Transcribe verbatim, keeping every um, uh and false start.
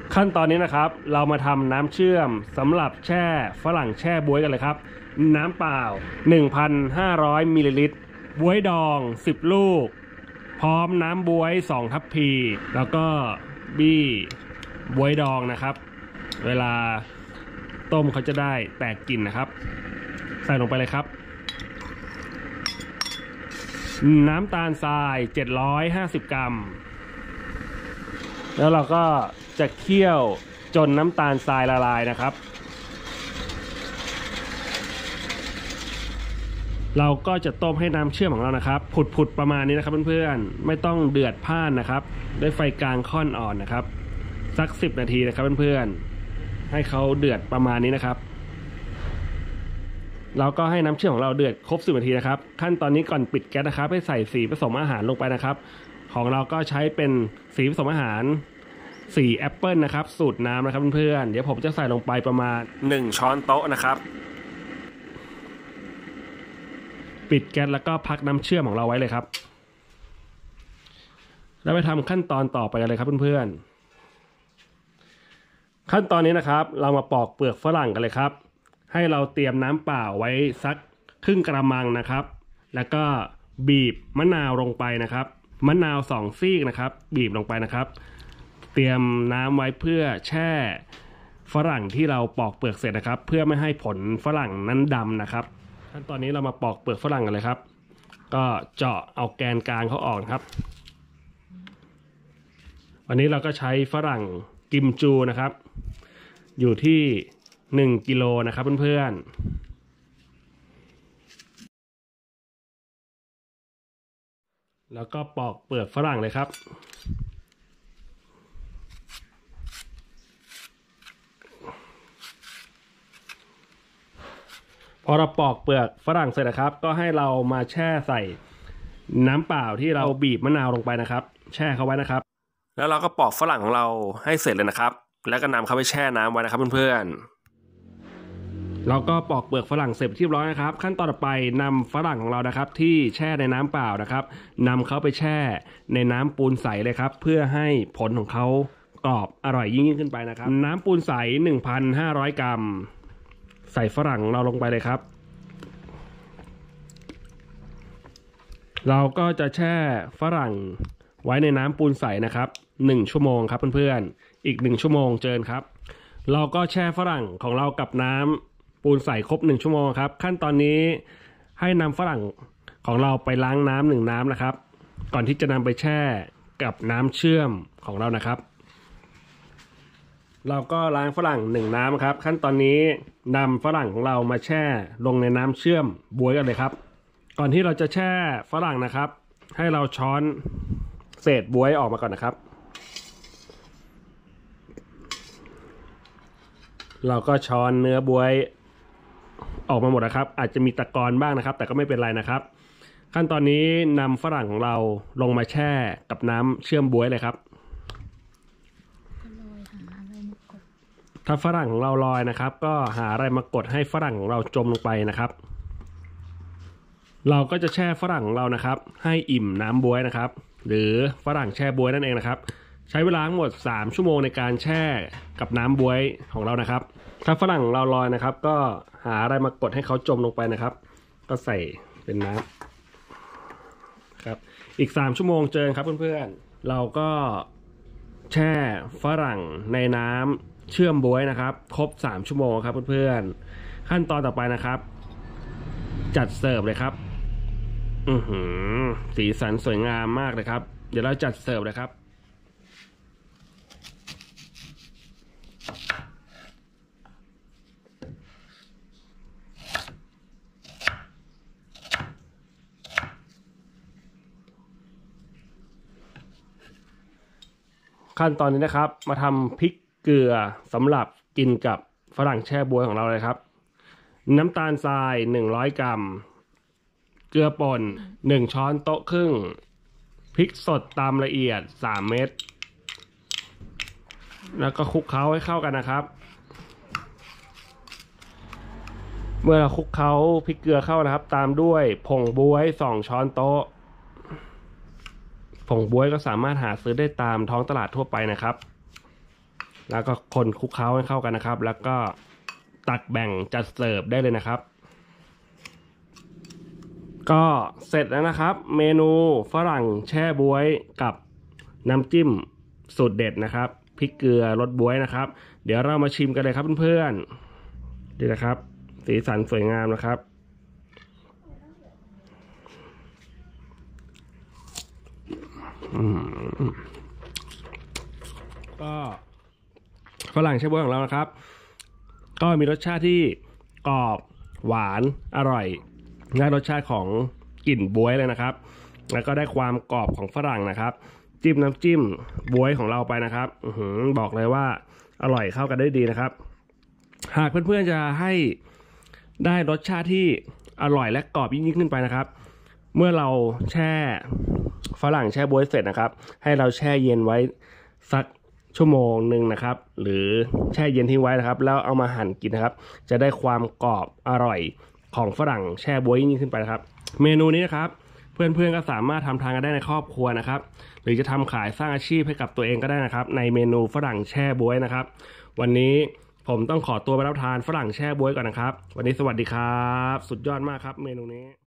ขั้นตอนนี้นะครับเรามาทำน้ำเชื่อมสำหรับแช่ฝรั่งแช่บ๊วยกันเลยครับน้ำเปล่า หนึ่งพันห้าร้อย มิลลิลิตรบ๊วยดองสิบลูกพร้อมน้ำบ๊วยสองทัพพีแล้วก็บี้บ๊วยดองนะครับเวลาต้มเขาจะได้แตกกลิ่นนะครับใส่ลงไปเลยครับน้ำตาลทรายเจ็ดร้อยห้าสิบกรัมแล้วเราก็จะเคี่ยวจนน้ำตาลทรายละลายนะครับเราก็จะต้มให้น้ำเชื่อมของเรานะครับผุดๆประมาณนี้นะครับเพื่อนๆไม่ต้องเดือดพ่านนะครับด้วยไฟกลางค่อนอ่อนนะครับสักสิบนาทีนะครับเพื่อนๆให้เขาเดือดประมาณนี้นะครับเราก็ให้น้ำเชื่อมของเราเดือดครบสิบนาทีนะครับขั้นตอนนี้ก่อนปิดแก๊สนะครับให้ใส่สีผสมอาหารลงไปนะครับของเราก็ใช้เป็นสีผสมอาหารสีแอปเปิลนะครับสูตรน้ำนะครับเพื่อนๆเดี๋ยวผมจะใส่ลงไปประมาณหนึ่งช้อนโต๊ะนะครับปิดแก๊สแล้วก็พักน้ำเชื่อมของเราไว้เลยครับแล้วไปทำขั้นตอนต่อไปกันเลยครับเพื่อนๆขั้นตอนนี้นะครับเรามาปอกเปลือกฝรั่งกันเลยครับให้เราเตรียมน้ำเปล่าไว้สักครึ่งกระมังนะครับแล้วก็บีบมะนาวลงไปนะครับมะนาวสองซีกนะครับบีบลงไปนะครับเตรียมน้ำไว้เพื่อแช่ฝรั่งที่เราปอกเปลือกเสร็จนะครับเพื่อไม่ให้ผลฝรั่งนั้นดำนะครับขั้นตอนนี้เรามาปอกเปลือกฝรั่งกันเลยครับก็เจาะเอาแกนกลางเขาออกครับวันนี้เราก็ใช้ฝรั่งกิมจูนะครับอยู่ที่หนึ่งกิโลนะครับเพื่อนๆแล้วก็ปอกเปลือกฝรั่งเลยครับพอเราปอกเปลือกฝรั่งเสร็จนะครับก็ให้เรามาแช่ใส่น้ำเปล่าที่เราบีบมะนาวลงไปนะครับแช่เขาไว้นะครับแล้วเราก็ปอกฝรั่งของเราให้เสร็จเลยนะครับแล้วก็นำเขาไปแช่น้ำไว้นะครับเพื่อนๆเราก็ปอกเปลือกฝรั่งเสร็จเรียบร้อยนะครับขั้นตอนต่อไปนำฝรั่งของเรานะครับที่แช่ในน้ำเปล่านะครับนำเขาไปแช่ในน้ำปูนใสเลยครับเพื่อให้ผลของเขากรอบอร่อยยิ่งขึ้นไปนะครับน้ำปูนใส หนึ่งพันห้าร้อย กรัมใส่ฝรั่งเราลงไปเลยครับเราก็จะแช่ฝรั่งไว้ในน้ำปูนใสนะครับหนึ่งชั่วโมงครับเพื่อนๆอีกหนึ่งชั่วโมงเจิญครับเราก็แช่ฝรั่งของเรากับน้ำปูนใสครบหนึ่งชั่วโมงครับขั้นตอนนี้ให้นำฝรั่งของเราไปล้างน้ำหนึ่งน้ำนะครับก่อนที่จะนำไปแช่กับน้ำเชื่อมของเรานะครับเราก็ล้างฝรั่งหนึ่งน้ำครับขั้นตอนนี้นำฝรั่งของเรามาแช่ลงในน้ำเชื่อมบ๊วยกันเลยครับก่อนที่เราจะแช่ฝรั่งนะครับให้เราช้อนเศษบ๊วยออกมาก่อนนะครับเราก็ช้อนเนื้อบ๊วยออกมาหมดนะครับอาจจะมีตะกอนบ้างนะครับแต่ก็ไม่เป็นไรนะครับขั้นตอนนี้นำฝรั่งของเราลงมาแช่กับน้ำเชื่อมบ๊วยเลยครับถ้าฝรั่งของเราลอยนะครับก็หาอะไรมากดให้ฝรั่งของเราจมลงไปนะครับเราก็จะแช่ฝรั่งของเรานะครับให้อิ่มน้ำบ๊วยนะครับหรือฝรั่งแช่บ๊วยนั่นเองนะครับใช้เวลาทั้งหมดสามชั่วโมงในการแช่กับน้ำบ๊วยของเรานะครับถ้าฝรั่งเราลอยนะครับก็หาอะไรมากดให้เขาจมลงไปนะครับก็ใส่เป็นน้ำครับอีกสามชั่วโมงเจอครับเพื่อนๆเราก็แช่ฝรั่งในน้ำเชื่อมบ๊วยนะครับครบสามชั่วโมงครับเพื่อนๆขั้นตอนต่อไปนะครับจัดเสิร์ฟเลยครับอือหือสีสันสวยงามมากเลยครับเดี๋ยวเราจัดเสิร์ฟเลยครับขั้นตอนนี้นะครับมาทำพริกเกลือสำหรับกินกับฝรั่งแช่บ๊วยของเราเลยครับน้ำตาลทรายหนึ่งร้อยกรัมเกลือป่นหนึ่งช้อนโต๊ะครึ่งพริกสดตามละเอียดสามเม็ดแล้วก็คลุกเคล้าให้เข้ากันนะครับเมื่อเราคลุกเคล้าพริกเกลือเข้านะครับตามด้วยผงบ๊วยสองช้อนโต๊ะผงบ๊วยก็สามารถหาซื้อได้ตามท้องตลาดทั่วไปนะครับแล้วก็คนคลุกเคล้าให้เข้ากันนะครับ แล้วก็ตักแบ่งจัดเสิร์ฟได้เลยนะครับก็เสร็จแล้วนะครับเมนูฝรั่งแช่บ๊วยกับน้ำจิ้มสูตรเด็ดนะครับพริกเกลือรสบ๊วยนะครับเดี๋ยวเรามาชิมกันเลยครับเพื่อนๆดีนะครับสีสันสวยงามนะครับก็ฝรั่งแช่บ๊วยของเรานะครับก็มีรสชาติที่กรอบหวานอร่อยได้รสชาติของกลิ่นบ๊วยเลยนะครับแล้วก็ได้ความกรอบของฝรั่งนะครับจิ้มน้ำจิ้มบ๊วยของเราไปนะครับอือหือบอกเลยว่าอร่อยเข้ากันได้ดีนะครับหากเพื่อนๆจะให้ได้รสชาติที่อร่อยและกรอบยิ่งขึ้นไปนะครับเมื่อเราแช่ฝรั่งแช่บ๊วยเสร็จนะครับให้เราแช่เย็นไว้สักชั่วโมงหนึ่งนะครับหรือแช่เย็นทิ้งไว้นะครับแล้วเอามาหั่นกินนะครับจะได้ความกรอบอร่อยของฝรั่งแช่บ๊วยยิ่งขึ้นไปนะครับเมนูนี้นะครับเพื่อนๆก็สามารถทำทานกันได้ในครอบครัวนะครับหรือจะทำขายสร้างอาชีพให้กับตัวเองก็ได้นะครับในเมนูฝรั่งแช่บ๊วยนะครับวันนี้ผมต้องขอตัวไปรับทานฝรั่งแช่บ๊วยก่อนนะครับวันนี้สวัสดีครับสุดยอดมากครับเมนูนี้